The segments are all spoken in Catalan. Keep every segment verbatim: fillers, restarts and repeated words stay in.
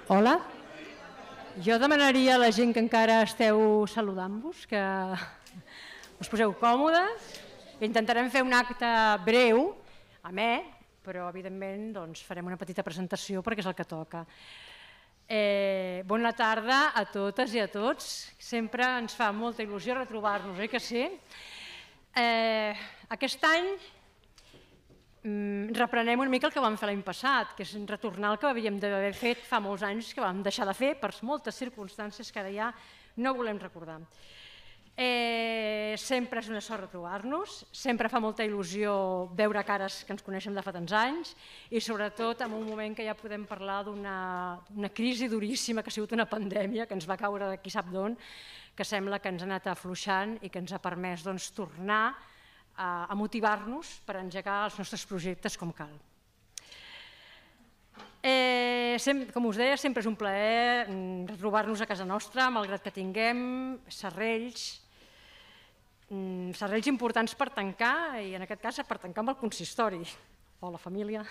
Hola. Jo demanaria a la gent que encara esteu saludant-vos que us poseu còmodes. Intentarem fer un acte breu, amè, però evidentment farem una petita presentació perquè és el que toca. Bona tarda a totes i a tots. Sempre ens fa molta il·lusió retrobar-nos, oi que sí? Aquest any reprenem una mica el que vam fer l'any passat, que és retornar el que havíem d'haver fet fa molts anys que vam deixar de fer per moltes circumstàncies que ara ja no volem recordar. Sempre és una sort retrobar-nos, sempre fa molta il·lusió veure cares que ens coneixem de fa tants anys i sobretot en un moment que ja podem parlar d'una crisi duríssima que ha sigut una pandèmia que ens va caure de qui sap d'on, que sembla que ens ha anat afluixant i que ens ha permès tornar a motivar-nos per engegar els nostres projectes com cal. Com us deia, sempre és un plaer retrobar-nos a casa nostra, malgrat que tinguem serrells, serrells importants per tancar, i en aquest cas per tancar amb el consistori o la família.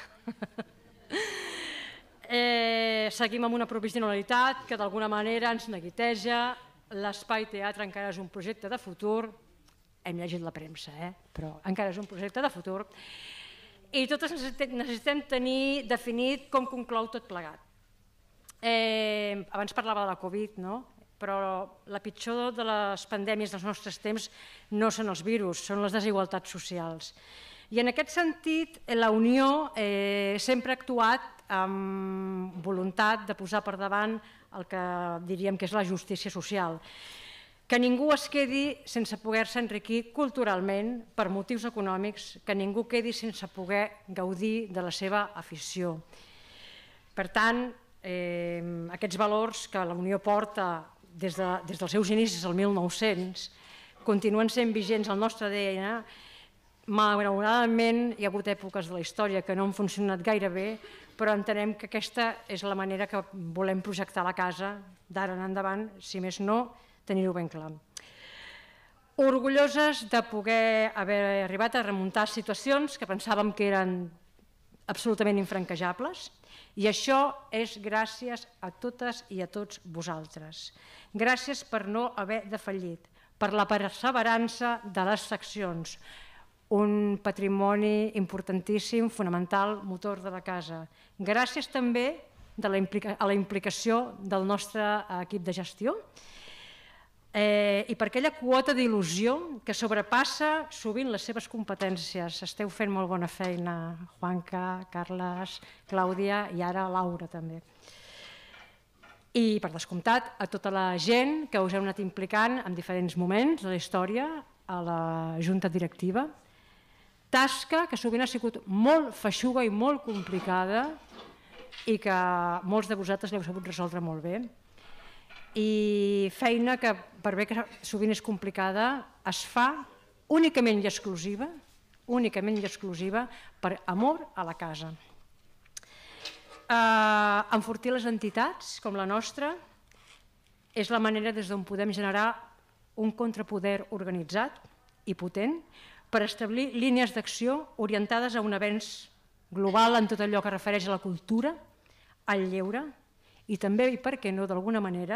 Seguim amb una provisionalitat que d'alguna manera ens neguiteja, l'espai teatre encara és un projecte de futur, hem llegit la premsa, però encara és un projecte de futur, i totes necessitem tenir definit com conclou tot plegat. Abans parlava de la Covid, però la pitjor de les pandèmies dels nostres temps no són els virus, són les desigualtats socials. I en aquest sentit, la Unió sempre ha actuat amb voluntat de posar per davant el que diríem que és la justícia social. Que ningú es quedi sense poder-se enriquir culturalment per motius econòmics, que ningú quedi sense poder gaudir de la seva afició. Per tant, aquests valors que la Unió porta des dels seus inicis, el mil nou-cents, continuen sent vigents al nostre A D N. Malauradament hi ha hagut èpoques de la història que no han funcionat gaire bé, però entenem que aquesta és la manera que volem projectar la casa d'ara en endavant, si més no, tenir-ho ben clar. Orgulloses de poder haver arribat a remuntar situacions que pensàvem que eren absolutament infranquejables, i això és gràcies a totes i a tots vosaltres. Gràcies per no haver defallit, per la perseverança de les seccions, un patrimoni importantíssim, fonamental, motor de la casa. Gràcies també a la implicació del nostre equip de gestió, i per aquella quota d'il·lusió que sobrepassa sovint les seves competències. Esteu fent molt bona feina, Juanca, Carles, Clàudia i ara Laura també. I per descomptat a tota la gent que us heu anat implicant en diferents moments de la història a la junta directiva, tasca que sovint ha sigut molt feixuga i molt complicada i que molts de vosaltres l'heu sabut resoldre molt bé. I feina que, per bé que sovint és complicada, es fa únicament i exclusiva, únicament i exclusiva per amor a la casa. Enfortir les entitats com la nostra és la manera des d'on podem generar un contrapoder organitzat i potent per establir línies d'acció orientades a un avenç global en tot allò que refereix a la cultura, al lleure i també, i per què no, d'alguna manera,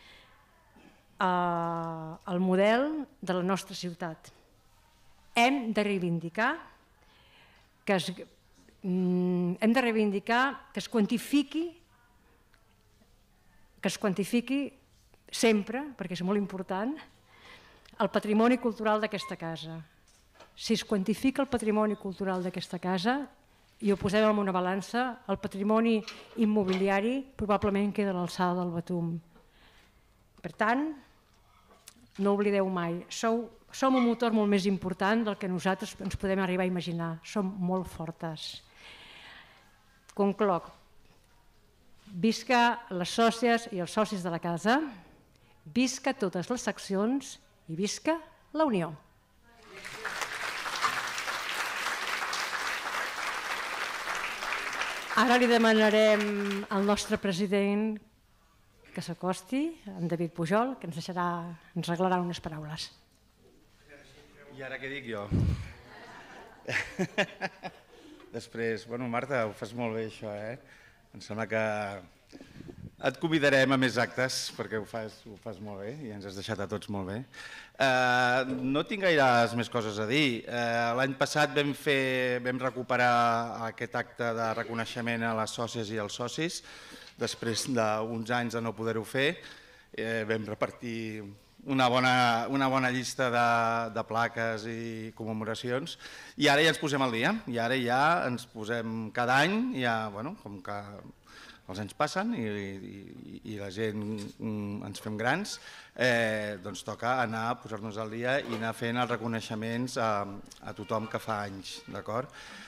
el model de la nostra ciutat. Hem de reivindicar que es, hem de reivindicar que es quantifiqui que es quantifiqui sempre, perquè és molt important, el patrimoni cultural d'aquesta casa. Si es quantifica el patrimoni cultural d'aquesta casa i ho posem en una balança, el patrimoni immobiliari probablement queda a l'alçada del Betum. Per tant, no oblideu mai, som un motor molt més important del que nosaltres ens podem arribar a imaginar. Som molt fortes. Concloc. Visca les sòcies i els socis de la casa, visca totes les seccions i visca la Unió. Ara li demanarem al nostre president que s'acosti, en David Pujol, que ens deixarà, ens regalarà unes paraules. I ara què dic jo? Després, bueno, Marta, ho fas molt bé això, eh? Em sembla que Et convidarem a més actes, perquè ho fas, ho fas molt bé i ens has deixat a tots molt bé. Uh, no tinc gaires més coses a dir. Uh, L'any passat vam, fer, vam recuperar aquest acte de reconeixement a les sòcies i als socis. Després d'uns anys de no poder-ho fer, eh, vam repartir una bona, una bona llista de, de plaques i commemoracions i ara ja ens posem al dia. I ara ja ens posem cada any, ja, bueno, com que els anys passen i, i, i la gent ens fem grans, eh, doncs toca anar a posar-nos al dia i anar fent els reconeixements a, a tothom que fa anys, d'acord?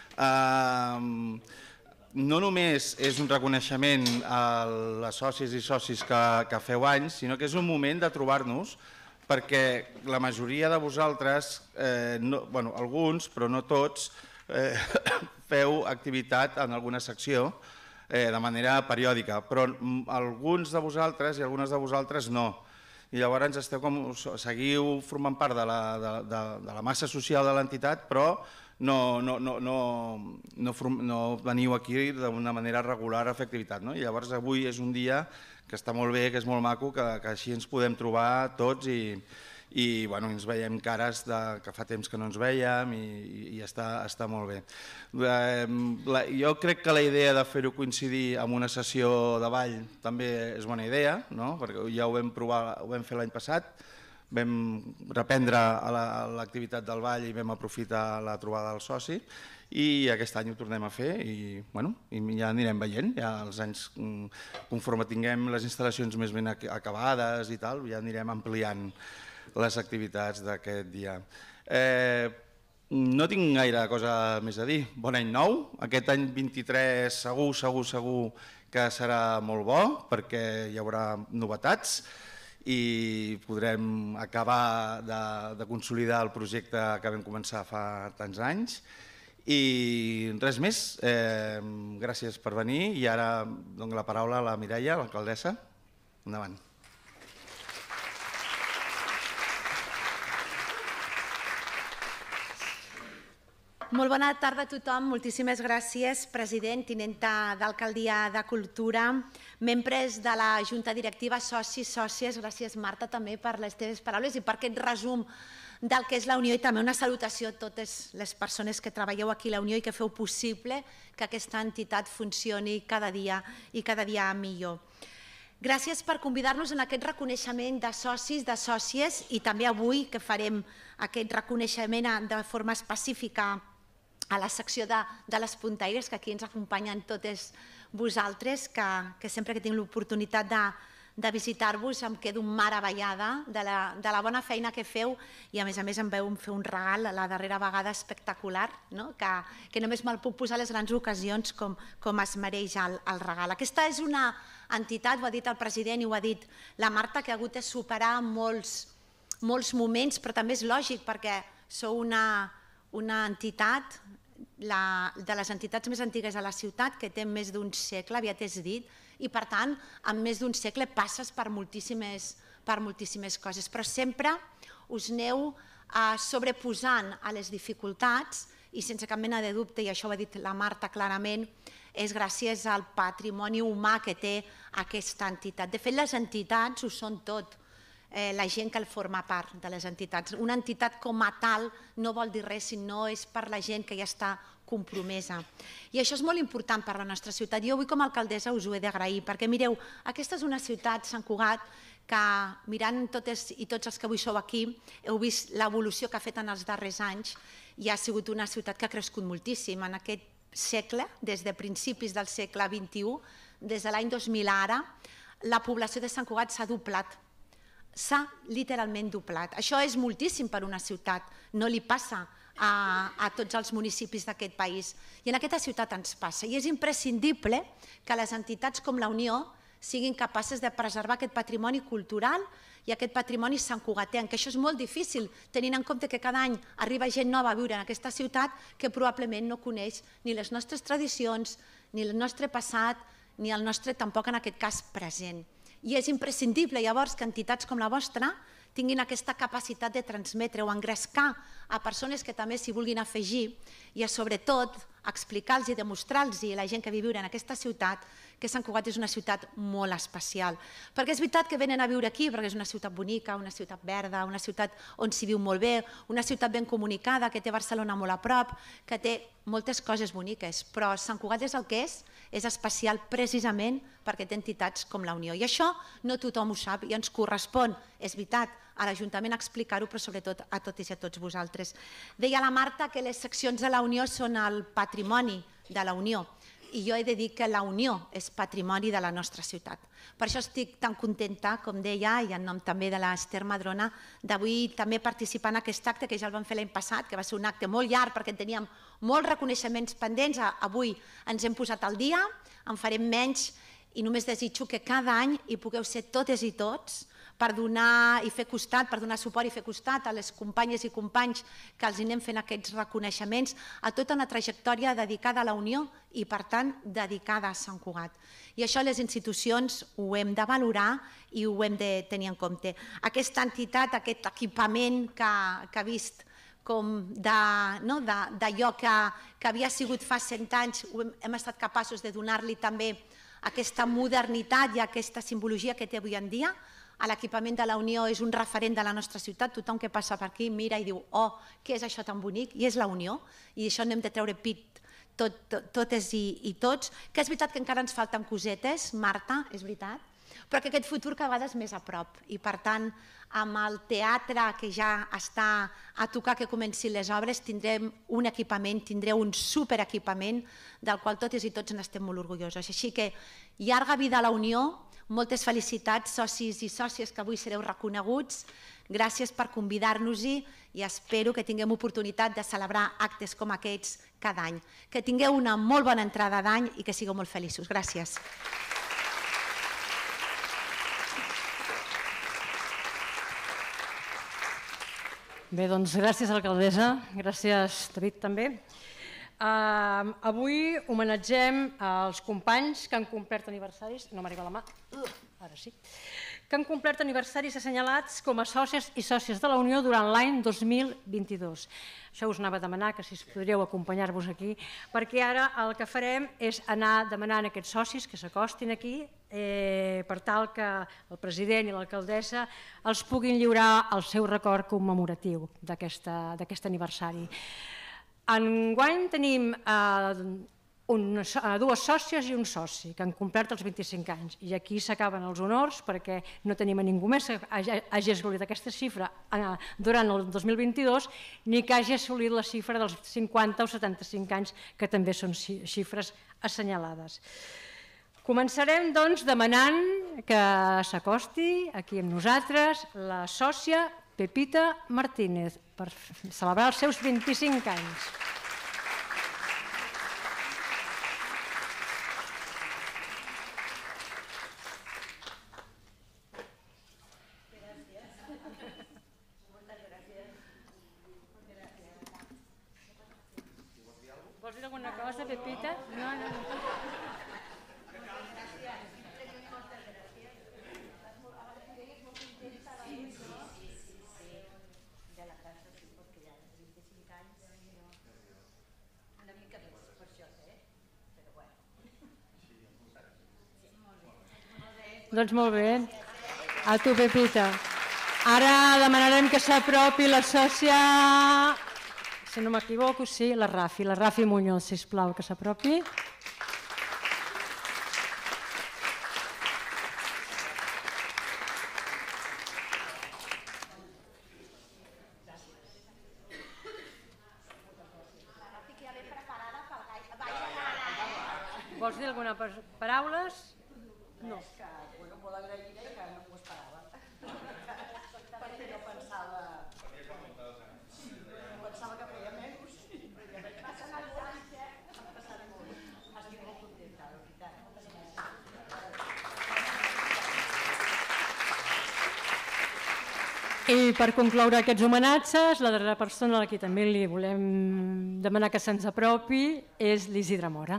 Eh, no només és un reconeixement a les sòcies i socis que, que feu anys, sinó que és un moment de trobar-nos perquè la majoria de vosaltres, eh, no, bueno, alguns, però no tots, eh, feu activitat en alguna secció de manera periòdica, però alguns de vosaltres i algunes de vosaltres no. I llavors esteu com, seguiu formant part de la, de, de, de la massa social de l'entitat, però no, no, no, no, no, no veniu aquí d'una manera regular a fer activitat. No? I llavors avui és un dia que està molt bé, que és molt maco, que, que així ens podem trobar tots i, i bueno, ens veiem cares de, que fa temps que no ens veiem i, i està, està molt bé. Eh, la, jo crec que la idea de fer-ho coincidir amb una sessió de ball també és bona idea, no? Perquè ja ho vam provar, ho vam fer l'any passat, vam reprendre l'activitat del ball i vam aprofitar la trobada del soci i aquest any ho tornem a fer i, bueno, i ja anirem veient, ja els anys, conforme tinguem les instal·lacions més ben acabades i tal, ja anirem ampliant les activitats d'aquest dia. Eh, no tinc gaire cosa més a dir. Bon any nou. Aquest any vint-i-tres segur, segur, segur que serà molt bo perquè hi haurà novetats i podrem acabar de, de consolidar el projecte que vam començar fa tants anys. I res més. Eh, gràcies per venir i ara dono la paraula a la Mireia, l'alcaldessa. Endavant. Molt bona tarda a tothom. Moltíssimes gràcies, president, tinenta d'Alcaldia de Cultura, membres de la Junta Directiva, socis, sòcies. Gràcies, Marta, també per les teves paraules i per aquest resum del que és la Unió i també una salutació a totes les persones que treballeu aquí a la Unió i que feu possible que aquesta entitat funcioni cada dia i cada dia millor. Gràcies per convidar-nos en aquest reconeixement de socis, de sòcies i també avui que farem aquest reconeixement de forma específica a la secció de, de les puntaires, que aquí ens acompanyen totes vosaltres, que, que sempre que tinc l'oportunitat de, de visitar-vos em quedo meravellada de la, de la bona feina que feu i a més a més em veu fer un regal la darrera vegada espectacular, no? que, que només me'l puc posar a les grans ocasions com, com es mereix el, el regal. Aquesta és una entitat, ho ha dit el president i ho ha dit la Marta, que ha hagut de superar molts, molts moments, però també és lògic perquè sou una, una entitat La, de les entitats més antigues a la ciutat, que té més d'un segle, aviat és dit, i per tant, en més d'un segle passes per moltíssimes, per moltíssimes coses, però sempre us aneu eh, sobreposant a les dificultats i sense cap mena de dubte, i això ho ha dit la Marta clarament, és gràcies al patrimoni humà que té aquesta entitat. De fet, les entitats ho són tot. La gent que el forma part de les entitats. Una entitat com a tal no vol dir res si no és per la gent que ja està compromesa. I això és molt important per la nostra ciutat. Jo avui com a alcaldessa us ho he d'agrair, perquè mireu, aquesta és una ciutat, Sant Cugat, que mirant totes i tots els que avui sou aquí, heu vist l'evolució que ha fet en els darrers anys i ha sigut una ciutat que ha crescut moltíssim. En aquest segle, des de principis del segle vint-i-u, des de l'any dos mil ara, la població de Sant Cugat s'ha doblat. S'ha literalment doblat. Això és moltíssim per una ciutat, no li passa a, a tots els municipis d'aquest país. I en aquesta ciutat ens passa. I és imprescindible que les entitats com la Unió siguin capaces de preservar aquest patrimoni cultural i aquest patrimoni santcugatenc, que això és molt difícil, tenint en compte que cada any arriba gent nova a viure en aquesta ciutat que probablement no coneix ni les nostres tradicions, ni el nostre passat, ni el nostre tampoc en aquest cas present. I és imprescindible llavors que entitats com la vostra tinguin aquesta capacitat de transmetre o engrescar a persones que també s'hi vulguin afegir i sobretot explicar-los i demostrar-los a la gent que viu en aquesta ciutat que Sant Cugat és una ciutat molt especial. Perquè és veritat que venen a viure aquí, perquè és una ciutat bonica, una ciutat verda, una ciutat on s'hi viu molt bé, una ciutat ben comunicada, que té Barcelona molt a prop, que té moltes coses boniques, però Sant Cugat és el que és, és especial precisament perquè té entitats com la Unió. I això no tothom ho sap i ens correspon, és veritat, a l'Ajuntament explicar-ho, però sobretot a totes i a tots vosaltres. Deia la Marta que les seccions de la Unió són el patrimoni de la Unió, i jo he de dir que la Unió és patrimoni de la nostra ciutat. Per això estic tan contenta, com deia, i en nom també de l'Ester Madrona, d'avui també participar en aquest acte que ja el vam fer l'any passat, que va ser un acte molt llarg perquè teníem molts reconeixements pendents. Avui ens hem posat al dia, en farem menys i només desitjo que cada any hi pugueu ser totes i tots per donar i fer costat, per donar suport i fer costat a les companyes i companys que els anem fent aquests reconeixements, a tota una trajectòria dedicada a la Unió i, per tant, dedicada a Sant Cugat. I això les institucions ho hem de valorar i ho hem de tenir en compte. Aquesta entitat, aquest equipament que ha vist com d'allò que havia sigut fa cent anys, hem estat capaços de donar-li també aquesta modernitat i aquesta simbologia que té avui en dia. L'equipament de la Unió és un referent de la nostra ciutat, tothom que passa per aquí mira i diu oh, què és això tan bonic? I és la Unió, i això n'hem de treure pit totes i tots, que és veritat que encara ens falten cosetes, Marta, és veritat, però que aquest futur cada vegada és més a prop i per tant amb el teatre que ja està a tocar que comencin les obres tindrem un equipament, tindreu un superequipament del qual totes i tots n'estem molt orgullosos. Així que llarga vida a la Unió, moltes felicitats socis i sòcies que avui sereu reconeguts, gràcies per convidar-nos-hi i espero que tinguem oportunitat de celebrar actes com aquests cada any. Que tingueu una molt bona entrada d'any i que sigueu molt feliços. Gràcies. Bé, doncs gràcies, alcaldessa. Gràcies, David, també. Avui homenatgem els companys que han complert aniversaris, no m'arriba la mà, ara sí, que han complert aniversaris assenyalats com a sòcies i sòcies de la Unió durant l'any dos mil vint-i-dos. Això us anava a demanar, que si podríeu acompanyar-vos aquí, perquè ara el que farem és anar demanant a aquests socis que s'acostin aquí per tal que el president i l'alcaldessa els puguin lliurar el seu record commemoratiu d'aquest aniversari. Enguany tenim dues sòcies i un soci que han complert els vint-i-cinc anys i aquí s'acaben els honors perquè no tenim a ningú més que hagi assolit aquesta xifra durant el dos mil vint-i-dos ni que hagi assolit la xifra dels cinquanta o setanta-cinc anys que també són xifres assenyalades. Començarem doncs demanant que s'acosti aquí amb nosaltres la sòcia Pepita Martínez per celebrar els seus vint-i-cinc anys. Vols dir alguna cosa, Pepita? No, no, no. Doncs molt bé. A tu, Pepita. Ara demanarem que s'apropi la sòcia, si no m'equivoco, sí, la Rafi. La Rafi Muñoz, sisplau, que s'apropi. Vols dir alguna paraula? No. Molt agraïda que no m'ho esperava. Perquè jo pensava... Pensava que feia menys. Passen els anys, eh? Em passaré molt. Estic molt contenta, la veritat. Moltes gràcies. I per concloure aquests homenatges, la darrera persona a qui també li volem demanar que se'ns apropi és l'Isidre Mora.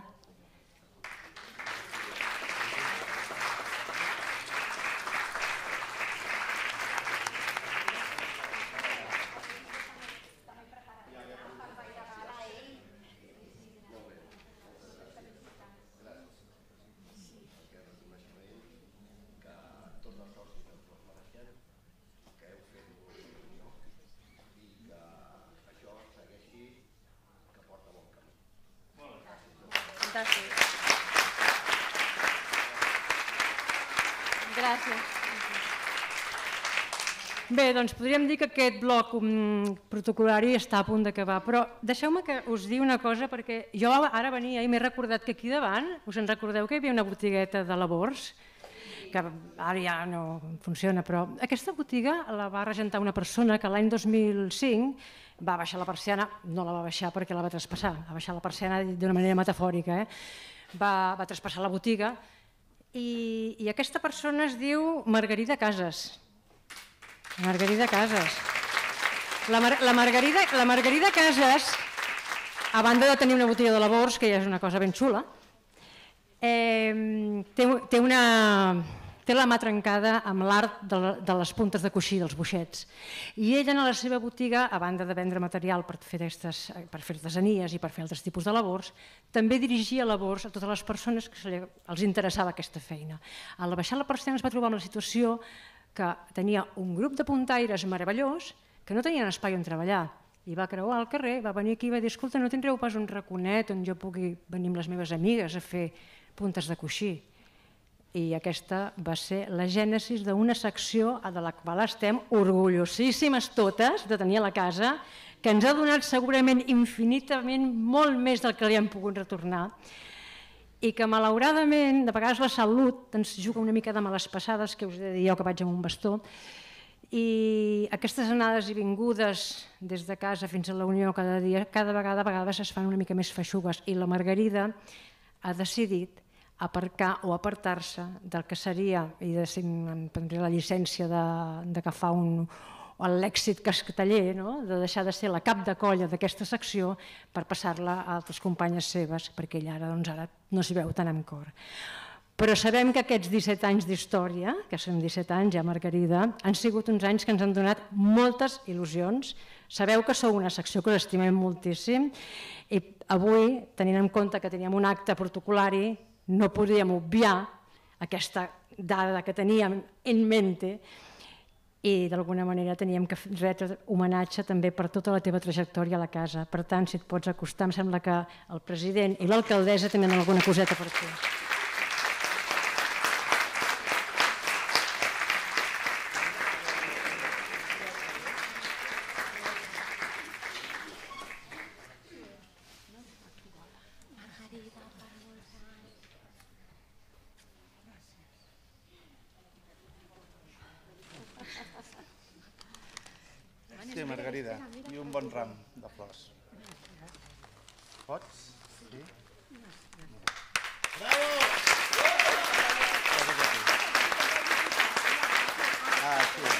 Fantàstic. Gràcies. Bé, doncs podríem dir que aquest bloc protocol·lari està a punt d'acabar, però deixeu-me que us digui una cosa, perquè jo ara venia i m'he recordat que aquí davant, us en recordeu que hi havia una botigueta de labors, que ara ja no funciona, però aquesta botiga la va regentar una persona que l'any dos mil cinc va baixar la persiana, no la va baixar perquè la va traspassar, va baixar la persiana d'una manera metafòrica, eh? va, va traspassar la botiga i, i aquesta persona es diu Margarida Casas. Margarida Casas. La, Mar la, Margarida, la Margarida Casas, a banda de tenir una botiga de labors, que ja és una cosa ben xula, eh, té, té, una, té la mà trencada amb l'art de, de les puntes de coixí, dels boixets. I ella, en la seva botiga, a banda de vendre material per fer, aquestes, per fer artesanies i per fer altres tipus de labors, també dirigia labors a totes les persones que els interessava aquesta feina. Al baixar la persiana es va trobar amb la situació que tenia un grup de puntaires meravellós que no tenien espai on treballar. I va creuar al carrer, va venir aquí i va dir: escolta, no tindreu pas un raconet on jo pugui venir amb les meves amigues a fer puntes de coixí? I aquesta va ser la gènesis d'una secció de la qual estem orgullosíssimes totes de tenir a la casa, que ens ha donat segurament infinitament molt més del que li hem pogut retornar, i que malauradament, de vegades la salut ens juga una mica de males passades, que us he de dir jo que vaig amb un bastó, i aquestes anades i vingudes des de casa fins a la Unió cada dia, cada vegada a vegades es fan una mica més feixugues, i la Margarida ha decidit aparcar o apartar-se del que seria, i em prendré la llicència d'agafar un l'èxit casteller, no? De deixar de ser la cap de colla d'aquesta secció per passar-la a altres companyes seves, perquè ella ara, doncs, ara no s'hi veu tan amb cor. Però sabem que aquests disset anys d'història, que són disset anys ja, Margarida, han sigut uns anys que ens han donat moltes il·lusions. Sabeu que sou una secció que us estimem moltíssim i avui, tenint en compte que teníem un acte protocol·lari, no podíem obviar aquesta dada que teníem en mente i d'alguna manera teníem que retre homenatge també per tota la teva trajectòria a la casa. Per tant, si et pots acostar, em sembla que el president i l'alcaldessa tenen alguna coseta per tu. Sí, Margarida, i un bon ram de flors. Pots? Sí? Bravo! Ah, sí.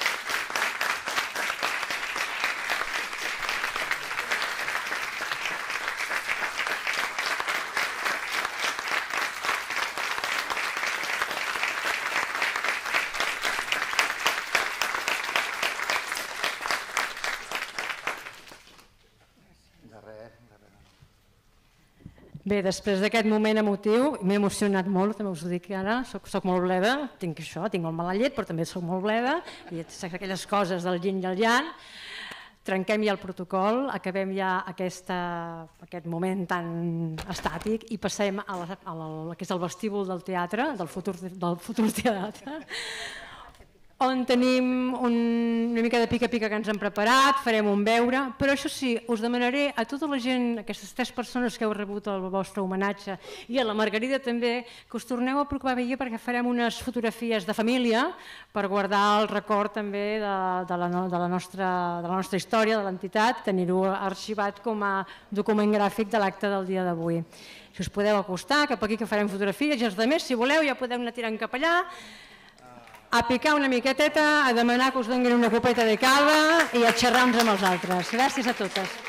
Bé, després d'aquest moment emotiu, m'he emocionat molt, també us ho dic ara, soc, soc molt bleda, tinc això, tinc molt mala llet, però també soc molt bleda, i aquelles coses del yin i el yang. Trenquem ja el protocol, acabem ja aquesta, aquest moment tan estàtic i passem a la, a la, que és el vestíbul del teatre, del futur, del futur teatre, on tenim un, una mica de pica-pica que ens hem preparat, farem un beure, però això sí, us demanaré a tota la gent, aquestes tres persones que heu rebut el vostre homenatge, i a la Margarida també, que us torneu a preocupar bé perquè farem unes fotografies de família per guardar el record també de, de, la, de, la, nostra, de la nostra història, de l'entitat, tenir-ho arxivat com a document gràfic de l'acte del dia d'avui. Si us podeu acostar, cap aquí que farem fotografies, i els altres, si voleu, ja podeu anar tirant cap allà, a picar una miqueteta, a demanar que us donin una copeta de cava i a xerrar uns amb els altres. Gràcies a totes.